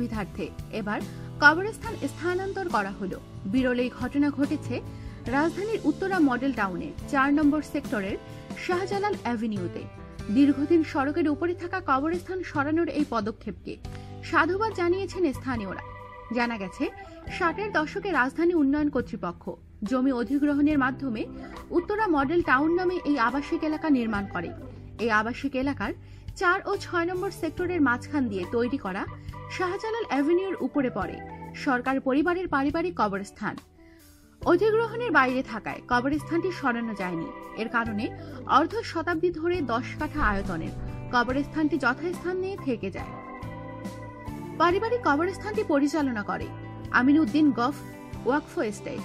সুবিধার্থে এবার কবরস্থান স্থানান্তর করা হলো। বিরল এই ঘটনা ঘটেছে রাজধানীর উত্তরা মডেল টাউনের ৪ নম্বর সেক্টরের শাহজালাল অ্যাভিনিউতে। দীর্ঘদিন সড়কের উপরে থাকা কবরস্থান সরানোর এই পদক্ষেপকে সাধুবাদ জানিয়েছেন স্থানীয়রা। জানা গেছে, ৬০-এর দশকে রাজধানী উন্নয়ন কর্তৃপক্ষ জমি অধিগ্রহণের মাধ্যমে উত্তরা মডেল টাউন নামে এই আবাসিক এলাকা নির্মাণ করে। এই আবাসিক এলাকার ৪ ও ৬ নম্বর সেক্টরের মাঝখান দিয়ে তৈরি করা শাহজালাল অ্যাভিনিউর উপরে পড়ে সরকার পরিবারের পারিবারিক কবরস্থান। অধিগ্রহণের বাইরে থাকায় কবরস্থানটি সরানো যায়নি। এর কারণে অর্ধ শতাব্দী ধরে ১০ কাঠা আয়তনের কবরস্থানটি যথাস্থানে থেকে যায়। পারিবারিক কবরস্থানটি পরিচালনা করে আমিনউদ্দিন গফ ওয়াকফ এস্টেট।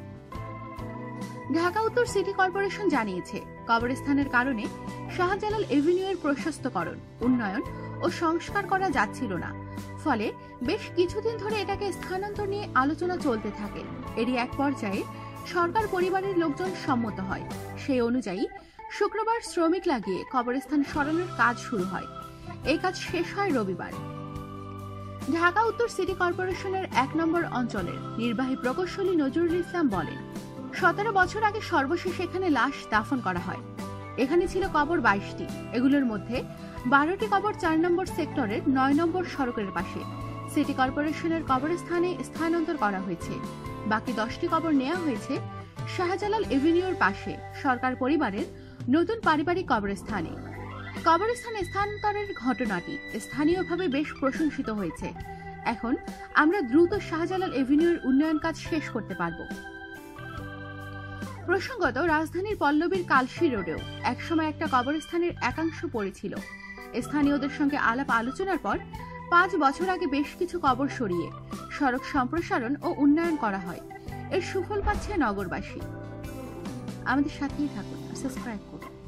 ঢাকা উত্তর সিটি কর্পোরেশন জানিয়েছে, কবরস্থানের কারণে শাহজালাল এভিনিউয়ের প্রশস্তকরণ, উন্নয়ন ও সংস্কার করা যাচ্ছিল না। ফলে বেশ কিছুদিন ধরে এটাকে স্থানান্তর নিয়ে আলোচনা চলতে থাকে। এরই এক পর্যায়ে সরকার পরিবারের লোকজন সম্মত হয়। সেই অনুযায়ী শুক্রবার শ্রমিক লাগিয়ে কবরস্থান সরানোর কাজ শুরু হয়। এই কাজ শেষ হয় রবিবার। ঢাকা উত্তর সিটি কর্পোরেশনের ১ নম্বর অঞ্চলের নির্বাহী প্রকৌশলী নজরুল ইসলাম বলেন, ১৭ বছর আগে সর্বশেষ এখানে লাশ দাফন করা হয়। এখানে ছিল কবর ২২টি। এগুলোর মধ্যে ১২টি কবর ৪ নম্বর সেক্টরের ৯ নম্বর সড়কের পাশে সিটি কর্পোরেশনের কবরস্থানে স্থানান্তর করা হয়েছে। বাকি ১০টি কবর নেওয়া হয়েছে শাহজালাল এভিনিউর পাশে সরকার পরিবারের নতুন পারিবারিক কবরস্থানে। কবরস্থান স্থানান্তরের ঘটনাটি স্থানীয়ভাবে বেশ প্রশংসিত হয়েছে। এখন আমরা দ্রুত শাহজালাল এভিনিউর উন্নয়ন কাজ শেষ করতে পারব। প্রসঙ্গত, রাজধানীর পল্লবীর কালশী রোডেও একসময় একটা কবরস্থানের একাংশ পড়েছিল। স্থানীয়দের সঙ্গে আলাপ আলোচনার পর ৫ বছর আগে বেশ কিছু কবর সরিয়ে সড়ক সম্প্রসারণ ও উন্নয়ন করা হয়। এর সুফল পাচ্ছে নগরবাসী। আমাদের সাথেই থাকুন, সাবস্ক্রাইব করুন।